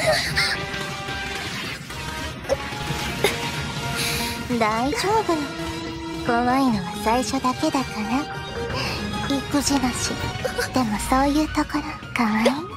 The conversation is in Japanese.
大丈夫。怖いのは最初だけだから。育児なし。でもそういうところかわいい。